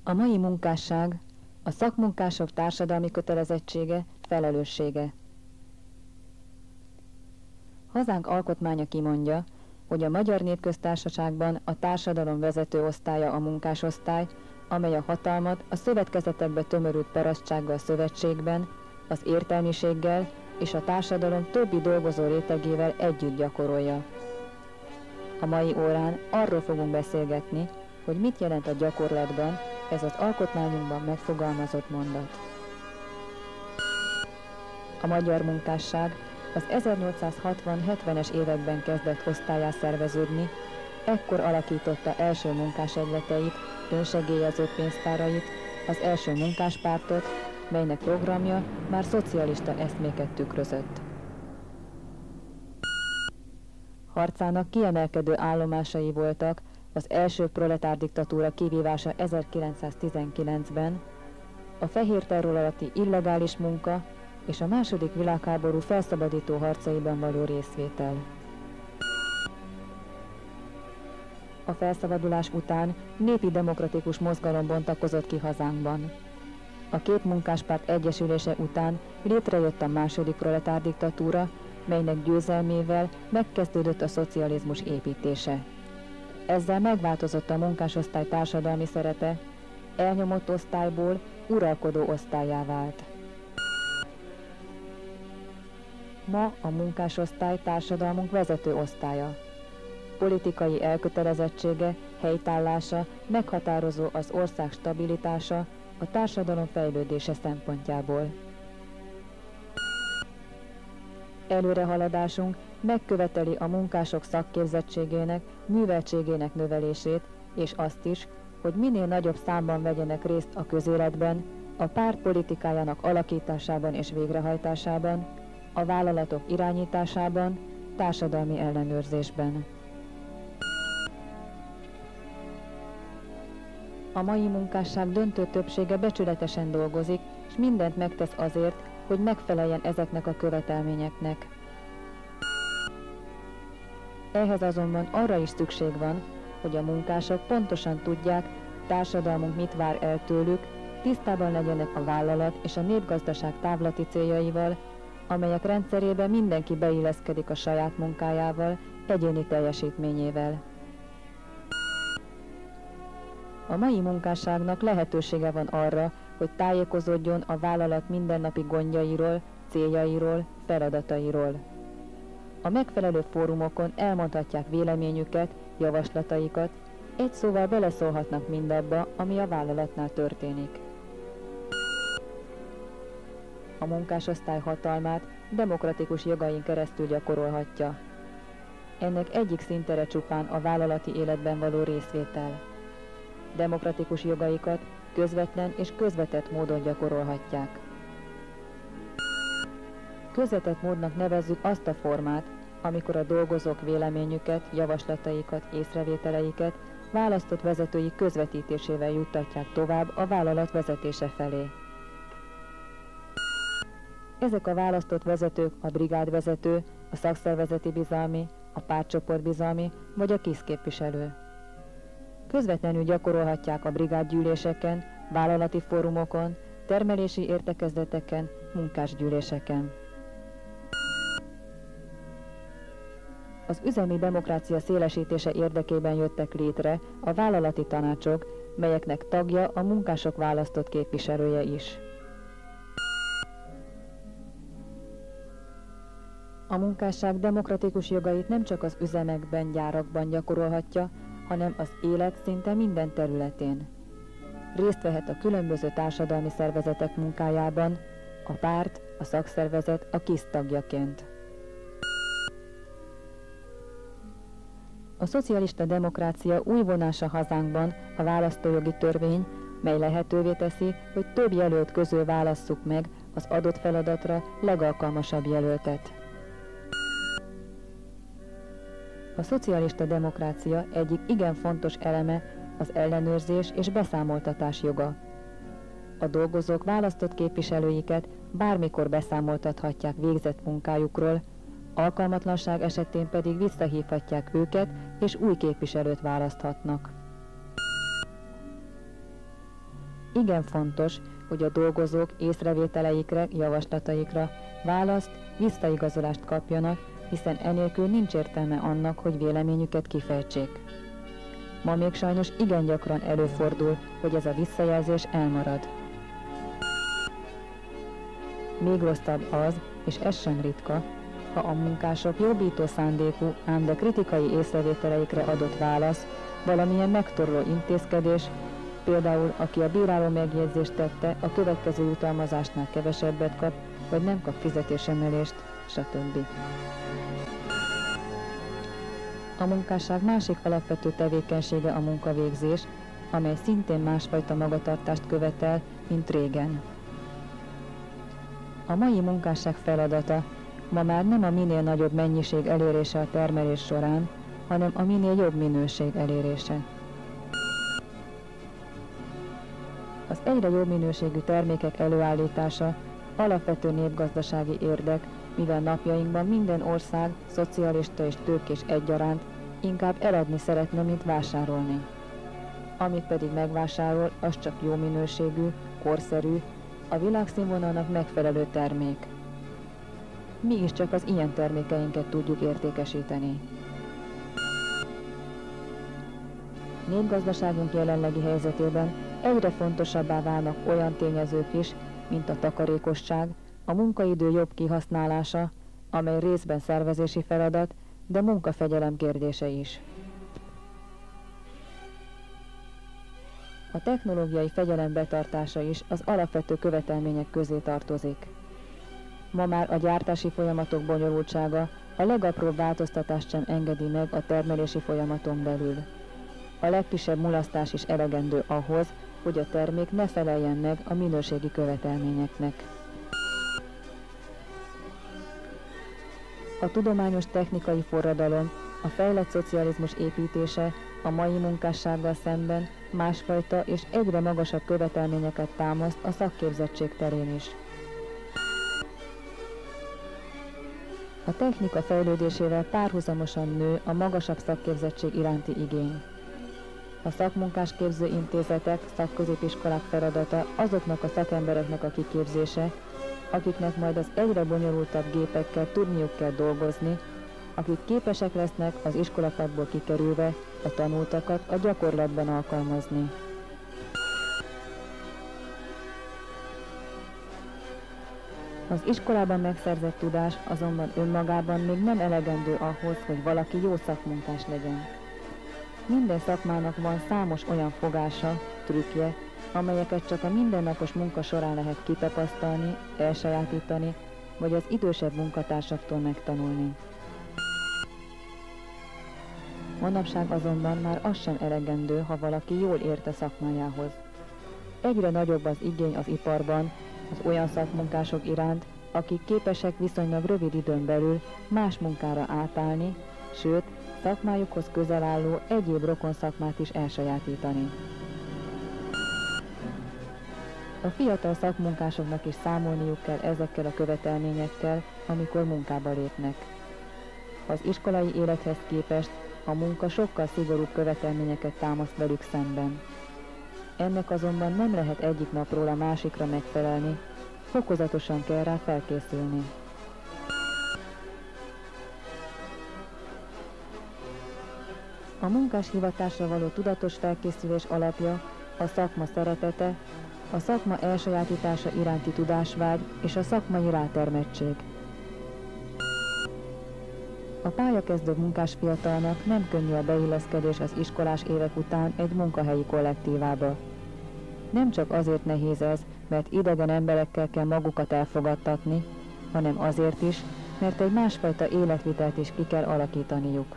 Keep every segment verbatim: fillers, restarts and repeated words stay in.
A mai munkásság, a szakmunkások társadalmi kötelezettsége, felelőssége. Hazánk alkotmánya kimondja, hogy a Magyar Népköztársaságban a társadalom vezető osztálya a munkásosztály, amely a hatalmat a szövetkezetekbe tömörült parasztsággal szövetségben, az értelmiséggel és a társadalom többi dolgozó rétegével együtt gyakorolja. A mai órán arról fogunk beszélgetni, hogy mit jelent a gyakorlatban ez az alkotmányunkban megfogalmazott mondat. A magyar munkásság az ezernyolcszázhatvan-hetvenes években kezdett osztályá szerveződni, ekkor alakította első munkásegyleteit, önsegélyező pénztárait, az első munkáspártot, melynek programja már szocialista eszméket tükrözött. Harcának kiemelkedő állomásai voltak az első proletár diktatúra kivívása ezerkilencszáztizenkilencben, a fehér terror alatti illegális munka és a második világháború felszabadító harcaiban való részvétel. A felszabadulás után népi demokratikus mozgalom bontakozott ki hazánkban. A két munkáspárt egyesülése után létrejött a második proletár diktatúra, melynek győzelmével megkezdődött a szocializmus építése. Ezzel megváltozott a munkásosztály társadalmi szerepe, elnyomott osztályból uralkodó osztállyá vált. Ma a munkásosztály társadalmunk vezető osztálya. Politikai elkötelezettsége, helytállása meghatározó az ország stabilitása, a társadalom fejlődése szempontjából. Előrehaladásunk megköveteli a munkások szakképzettségének, műveltségének növelését, és azt is, hogy minél nagyobb számban vegyenek részt a közéletben, a párt politikájának alakításában és végrehajtásában, a vállalatok irányításában, társadalmi ellenőrzésben. A mai munkásság döntő többsége becsületesen dolgozik, és mindent megtesz azért, hogy megfeleljen ezeknek a követelményeknek. Ehhez azonban arra is szükség van, hogy a munkások pontosan tudják, társadalmunk mit vár el tőlük, tisztában legyenek a vállalat és a népgazdaság távlati céljaival, amelyek rendszerébe mindenki beilleszkedik a saját munkájával, egyéni teljesítményével. A mai munkásságnak lehetősége van arra, hogy tájékozódjon a vállalat mindennapi gondjairól, céljairól, feladatairól. A megfelelő fórumokon elmondhatják véleményüket, javaslataikat, egy szóval beleszólhatnak mindabba, ami a vállalatnál történik. A munkásosztály hatalmát demokratikus jogain keresztül gyakorolhatja. Ennek egyik szintere csupán a vállalati életben való részvétel. Demokratikus jogaikat közvetlen és közvetett módon gyakorolhatják. Közvetett módnak nevezzük azt a formát, amikor a dolgozók véleményüket, javaslataikat, észrevételeiket választott vezetői közvetítésével juttatják tovább a vállalat vezetése felé. Ezek a választott vezetők a brigádvezető, a szakszervezeti bizalmi, a pártcsoport bizalmi vagy a kiszképviselő. Közvetlenül gyakorolhatják a brigádgyűléseken, vállalati fórumokon, termelési értekezleteken, munkásgyűléseken. Az üzemi demokrácia szélesítése érdekében jöttek létre a vállalati tanácsok, melyeknek tagja a munkások választott képviselője is. A munkásság demokratikus jogait nem csak az üzemekben, gyárakban gyakorolhatja, hanem az élet szinte minden területén. Részt vehet a különböző társadalmi szervezetek munkájában, a párt, a szakszervezet a KISZ tagjaként. A szocialista demokrácia új vonása hazánkban a választójogi törvény, mely lehetővé teszi, hogy több jelölt közül válasszuk meg az adott feladatra legalkalmasabb jelöltet. A szocialista demokrácia egyik igen fontos eleme az ellenőrzés és beszámoltatás joga. A dolgozók választott képviselőiket bármikor beszámoltathatják végzett munkájukról, alkalmatlanság esetén pedig visszahívhatják őket, és új képviselőt választhatnak. Igen fontos, hogy a dolgozók észrevételeikre, javaslataikra választ, visszaigazolást kapjanak, hiszen enélkül nincs értelme annak, hogy véleményüket kifejtsék. Ma még sajnos igen gyakran előfordul, hogy ez a visszajelzés elmarad. Még rosszabb az, és ez sem ritka, ha a munkások jobbító szándékú, ám de kritikai észrevételeikre adott válasz, valamilyen megtorló intézkedés, például aki a bíráló megjegyzést tette, a következő jutalmazásnál kevesebbet kap, vagy nem kap fizetésemelést, stb. A munkásság másik alapvető tevékenysége a munkavégzés, amely szintén másfajta magatartást követel, mint régen. A mai munkásság feladata ma már nem a minél nagyobb mennyiség elérése a termelés során, hanem a minél jobb minőség elérése. Az egyre jobb minőségű termékek előállítása alapvető népgazdasági érdek, mivel napjainkban minden ország, szocialista és tőkés egyaránt inkább eladni szeretne, mint vásárolni. Amit pedig megvásárol, az csak jó minőségű, korszerű, a világszínvonalnak megfelelő termék. Mi is csak az ilyen termékeinket tudjuk értékesíteni. Népgazdaságunk jelenlegi helyzetében egyre fontosabbá válnak olyan tényezők is, mint a takarékosság, a munkaidő jobb kihasználása, amely részben szervezési feladat, de munkafegyelem kérdése is. A technológiai fegyelem betartása is az alapvető követelmények közé tartozik. Ma már a gyártási folyamatok bonyolultsága a legapróbb változtatást sem engedi meg a termelési folyamaton belül. A legkisebb mulasztás is elegendő ahhoz, hogy a termék ne feleljen meg a minőségi követelményeknek. A tudományos technikai forradalom, a fejlett szocializmus építése a mai munkássággal szemben másfajta és egyre magasabb követelményeket támaszt a szakképzettség terén is. A technika fejlődésével párhuzamosan nő a magasabb szakképzettség iránti igény. A szakmunkásképző intézetek, szakközépiskolák feladata azoknak a szakembereknek a kiképzése, akiknek majd az egyre bonyolultabb gépekkel tudniuk kell dolgozni, akik képesek lesznek az iskolapadból kikerülve a tanultakat a gyakorlatban alkalmazni. Az iskolában megszerzett tudás azonban önmagában még nem elegendő ahhoz, hogy valaki jó szakmunkás legyen. Minden szakmának van számos olyan fogása, trükkje, amelyeket csak a mindennapos munka során lehet kitapasztalni, elsajátítani, vagy az idősebb munkatársaktól megtanulni. Manapság azonban már az sem elegendő, ha valaki jól ért a szakmájához. Egyre nagyobb az igény az iparban az olyan szakmunkások iránt, akik képesek viszonylag rövid időn belül más munkára átállni, sőt, szakmájukhoz közel álló egyéb rokon szakmát is elsajátítani. A fiatal szakmunkásoknak is számolniuk kell ezekkel a követelményekkel, amikor munkába lépnek. Az iskolai élethez képest a munka sokkal szigorúbb követelményeket támaszt velük szemben. Ennek azonban nem lehet egyik napról a másikra megfelelni, fokozatosan kell rá felkészülni. A munkás hivatásra való tudatos felkészülés alapja a szakma szeretete, a szakma elsajátítása iránti tudásvágy és a szakmai rátermettség. A pályakezdő munkás fiatalnak nem könnyű a beilleszkedés az iskolás évek után egy munkahelyi kollektívába. Nem csak azért nehéz ez, mert idegen emberekkel kell magukat elfogadtatni, hanem azért is, mert egy másfajta életvitelt is ki kell alakítaniuk.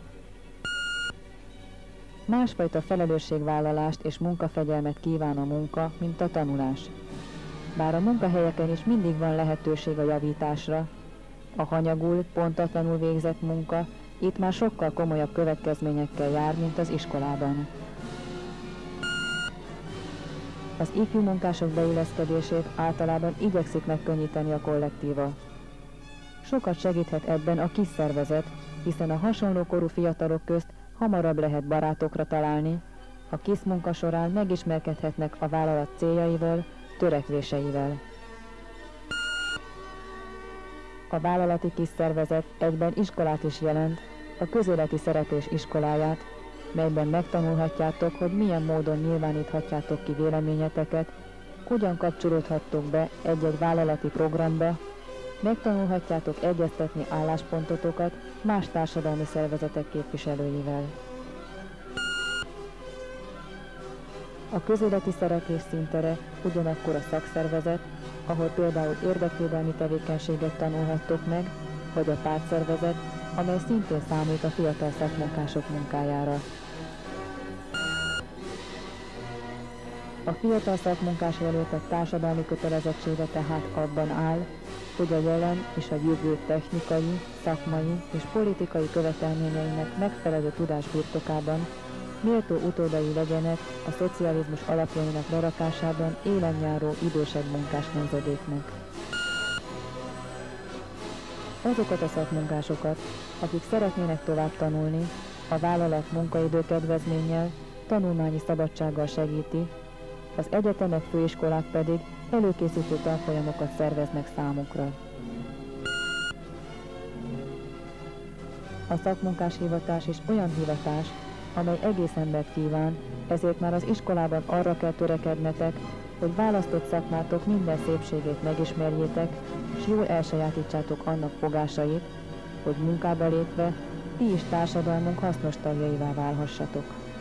Másfajta felelősségvállalást és munkafegyelmet kíván a munka, mint a tanulás. Bár a munkahelyeken is mindig van lehetőség a javításra, a hanyagul, pontatlanul végzett munka itt már sokkal komolyabb következményekkel jár, mint az iskolában. Az ifjú munkások beilleszkedését általában igyekszik megkönnyíteni a kollektíva. Sokat segíthet ebben a kis szervezet, hiszen a hasonló korú fiatalok közt hamarabb lehet barátokra találni, A KISZ munka során megismerkedhetnek a vállalat céljaival, törekvéseivel. A vállalati KISZ szervezet egyben iskolát is jelent, a közéleti szereplés iskoláját, melyben megtanulhatjátok, hogy milyen módon nyilváníthatjátok ki véleményeteket, hogyan kapcsolódhattok be egy-egy vállalati programba, megtanulhatjátok egyeztetni álláspontotokat más társadalmi szervezetek képviselőivel. A közéleti szereplés színtere ugyanakkor a szakszervezet, ahol például érdekvédelmi tevékenységet tanulhattok meg, vagy a pártszervezet, amely szintén számít a fiatal szakmunkások munkájára. A fiatal szakmunkás jelöltek társadalmi kötelezettsége tehát abban áll, hogy a jelen és a jövő technikai, szakmai és politikai követelményeinek megfelelő tudás birtokában méltó utódai legyenek a szocializmus alapjainak lerakásában élen járó idősebb munkás nemzedéknek. Azokat a szakmunkásokat, akik szeretnének tovább tanulni, a vállalat munkaidő kedvezménnyel, tanulmányi szabadsággal segíti, az egyetemek, főiskolák pedig előkészítő tanfolyamokat szerveznek számukra. A szakmunkás hivatás is olyan hivatás, amely egész embert kíván, ezért már az iskolában arra kell törekednetek, hogy választott szakmátok minden szépségét megismerjétek, és jól elsajátítsátok annak fogásait, hogy munkába lépve ti is társadalmunk hasznos tagjaivá válhassatok.